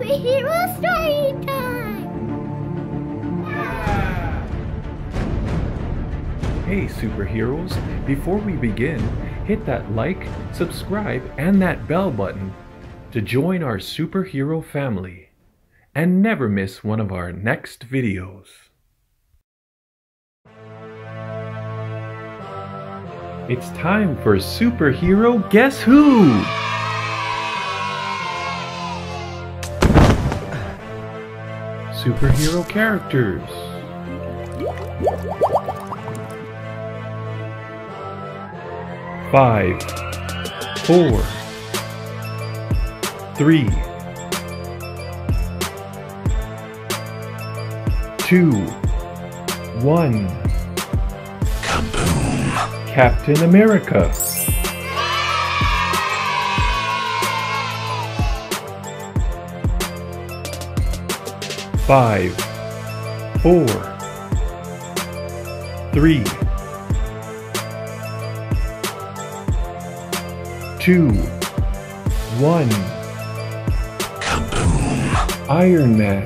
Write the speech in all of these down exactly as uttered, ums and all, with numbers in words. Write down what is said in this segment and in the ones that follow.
Superhero Storytime! Hey superheroes, before we begin, hit that like, subscribe, and that bell button to join our superhero family and never miss one of our next videos. It's time for Superhero Guess Who? Superhero characters. Five, four, three, two, one. Kaboom! Captain America. Five, four, three, two, one. Kaboom! Iron Man.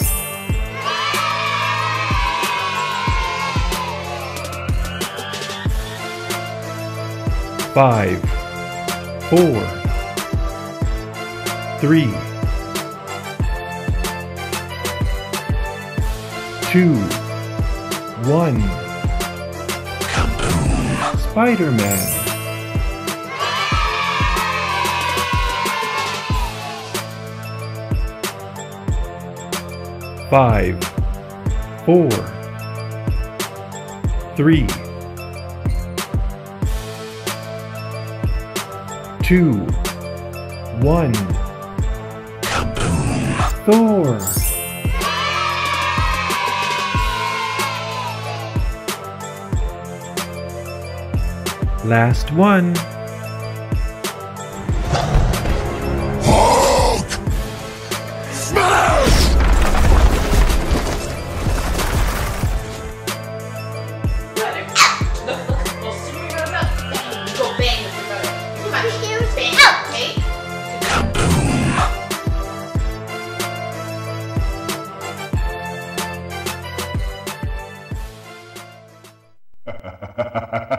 Five, four, three, two, one. Kaboom! Spiderman. Five, four, three, two, one. Kaboom! Thor. Last one. Hulk! Smash! Kaboom!